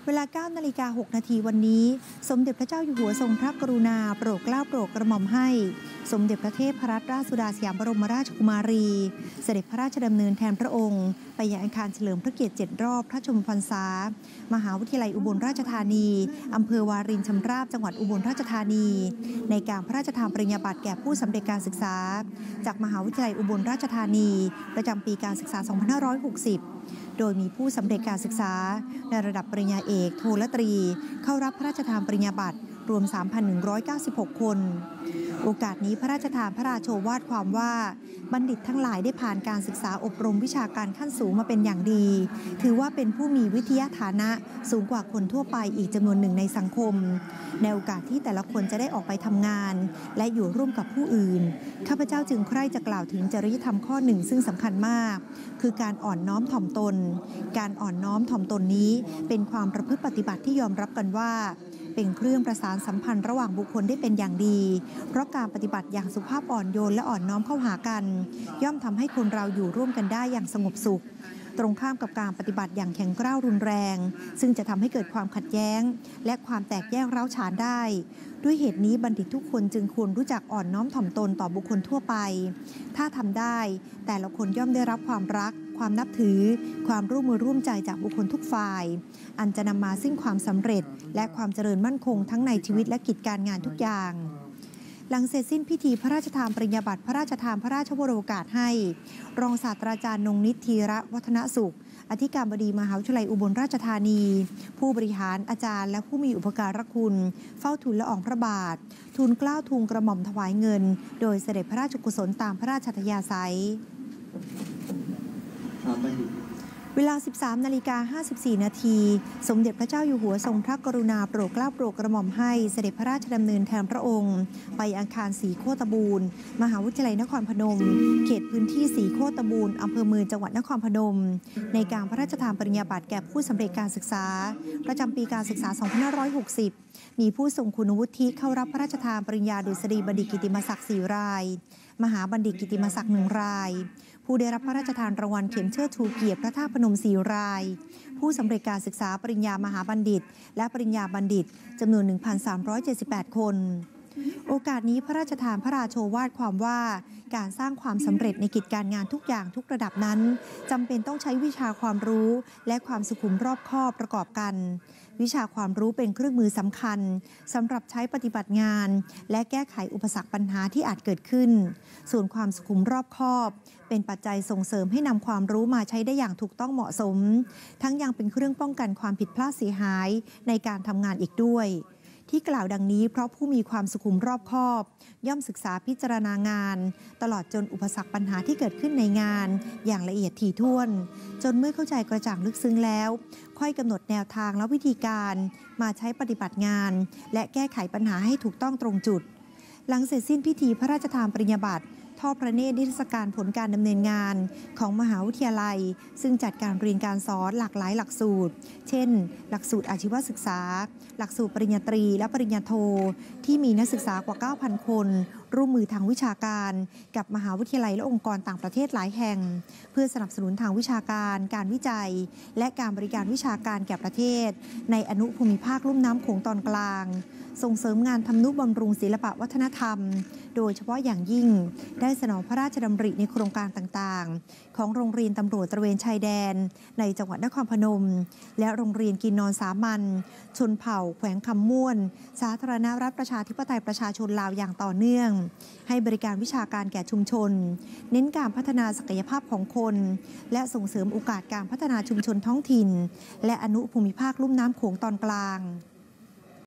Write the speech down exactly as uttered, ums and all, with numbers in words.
เวลา เก้านาฬิกาหกนาทีวันนี้สมเด็จพระเจ้าอยู่หัวทรงพระกรุณาโปรดเกล้าโปรดกระหม่อมให้สมเด็จพระเทพรัตนราชสุดาสยามบรมราชกุมารีเสด็จพระราชดำเนินแทนพระองค์ไปยังอาคารเฉลิมพระเกียรติเจ็ดรอบพระชนมพรรษามหาวิทยาลัยอุบลราชธานีอำเภอวารินชำราบจังหวัดอุบลราชธานีในการพระราชทานปริญญาบัตรแก่ผู้สำเร็จการศึกษาจากมหาวิทยาลัยอุบลราชธานีประจำปีการศึกษา สองพันห้าร้อยหกสิบ โดยมีผู้สำเร็จการศึกษาในระดับปริญญาเอกโทและตรีเข้ารับพระราชทานปริญญาบัตรรวม สามพันหนึ่งร้อยเก้าสิบหก คนโอกาสนี้พระราชทานพระราโชวาทความว่าบัณฑิตทั้งหลายได้ผ่านการศึกษาอบรมวิชาการขั้นสูงมาเป็นอย่างดีถือว่าเป็นผู้มีวิทยาฐานะสูงกว่าคนทั่วไปอีกจำนวนหนึ่งในสังคมในโอกาสที่แต่ละคนจะได้ออกไปทำงานและอยู่ร่วมกับผู้อื่นข้าพเจ้าจึงใคร่จะกล่าวถึงจริยธรรมข้อหนึ่งซึ่งสำคัญมากคือการอ่อนน้อมถ่อมตนการอ่อนน้อมถ่อมตนนี้เป็นความประพฤติปฏิบัติที่ยอมรับกันว่าเป็นเครื่องประสานสัมพันธ์ระหว่างบุคคลได้เป็นอย่างดีเพราะการปฏิบัติอย่างสุภาพอ่อนโยนและอ่อนน้อมเข้าหากันย่อมทำให้คนเราอยู่ร่วมกันได้อย่างสงบสุขตรงข้ามกับการปฏิบัติอย่างแข็งกร้าวรุนแรงซึ่งจะทำให้เกิดความขัดแย้งและความแตกแยกร้าวฉานได้ด้วยเหตุนี้บัณฑิตทุกคนจึงควรรู้จักอ่อนน้อมถ่อมตนต่อบุคคลทั่วไปถ้าทำได้แต่ละคนย่อมได้รับความรักความนับถือความร่วมมือร่วมใจจากบุคคลทุกฝ่ายอันจะนำมาซึ่งความสำเร็จและความเจริญมั่นคงทั้งในชีวิตและกิจการงานทุกอย่างหลังเสร็จสิ้นพิธีพระราชทานปริญญาบัตรพระราชทานพระราชวโรกาสให้รองศาสตราจารย์นงนิตธีระวัฒนสุขอธิการบดีมหาวิทยาลัยอุบลราชธานีผู้บริหารอาจารย์และผู้มีอุปการะคุณเฝ้าทูลละอองพระบาททูลเกล้าทูลกระหม่อมถวายเงินโดยเสด็จพระราชกุศลตามพระราชอัธยาศัยเวลา สิบสามนาฬิกาห้าสิบสี่นาทีสมเด็จพระเจ้าอยู่หัวทรงพระกรุณาโปรดเกล้าโปรดกระหม่อมให้เสด็จพระราชดำเนินแทนพระองค์ไปอาคารศรีโคตบูรณ์มหาวิทยาลัยนครพนมเขตพื้นที่ศรีโคตบูรณ์อำเภอเมืองจังหวัดนครพนมในการพระราชทานปริญญาบัตรแก่ผู้สำเร็จการศึกษาประจำปีการศึกษา สองพันห้าร้อยหกสิบ มีผู้ทรงคุณวุฒิเข้ารับพระราชทานปริญญาดุษฎีบัณฑิตกิตติมศักดิ์สี่รายมหาบัณฑิตกิตติมศักดิ์หนึ่งรายผู้ได้รับพระราชทานรางวัลเข็มเชิดชูเกียรติพระธาตุพนมสี่รายผู้สำเร็จการศึกษาปริญญามหาบัณฑิตและปริญญาบัณฑิตจำนวน หนึ่งพันสามร้อยเจ็ดสิบแปด คนโอกาสนี้พระราชทานพระราโชวาทความว่าการสร้างความสำเร็จในกิจการงานทุกอย่างทุกระดับนั้นจำเป็นต้องใช้วิชาความรู้และความสุขุมรอบคอบประกอบกันวิชาความรู้เป็นเครื่องมือสำคัญสำหรับใช้ปฏิบัติงานและแก้ไขอุปสรรคปัญหาที่อาจเกิดขึ้นส่วนความสุขุมรอบคอบเป็นปัจจัยส่งเสริมให้นำความรู้มาใช้ได้อย่างถูกต้องเหมาะสมทั้งยังเป็นเครื่องป้องกันความผิดพลาดเสียหายในการทำงานอีกด้วยที่กล่าวดังนี้เพราะผู้มีความสุขุมรอบคอบย่อมศึกษาพิจารณางานตลอดจนอุปสรรคปัญหาที่เกิดขึ้นในงานอย่างละเอียดถี่ถ้วนจนเมื่อเข้าใจกระจ่างลึกซึ้งแล้วค่อยกำหนดแนวทางและวิธีการมาใช้ปฏิบัติงานและแก้ไขปัญหาให้ถูกต้องตรงจุดหลังเสร็จสิ้นพิธีพระราชทานปริญญาบัตรทอดพระเนตรนิทรรศการผลการดำเนินงานของมหาวิทยาลัยซึ่งจัดการเรียนการสอนหลากหลายหลักสูตรเช่นหลักสูตรอาชีวศึกษาหลักสูตรปริญญาตรีและปริญญาโทที่มีนักศึกษากว่า เก้าพัน คนร่วมมือทางวิชาการกับมหาวิทยาลัยและองค์กรต่างประเทศหลายแห่งเพื่อสนับสนุนทางวิชาการการวิจัยและการบริการวิชาการแก่ประเทศในอนุภูมิภาคลุ่มน้ำโขงตอนกลางส่งเสริมงานทำนุบำรุงศิลปวัฒนธรรมโดยเฉพาะอย่างยิ่งได้สนองพระราชดำริในโครงการต่างๆของโรงเรียนตำรวจตระเวนชายแดนในจังหวัดนครพนมและโรงเรียนกินนอนสามัญชนเผ่าแขวงคำม่วนสาธารณรัฐประชาธิปไตยประชาชนลาวอย่างต่อเนื่องให้บริการวิชาการแก่ชุมชนเน้นการพัฒนาศักยภาพของคนและส่งเสริมโอกาสการพัฒนาชุมชนท้องถิ่นและอนุภูมิภาคลุ่มน้ำโขงตอนกลาง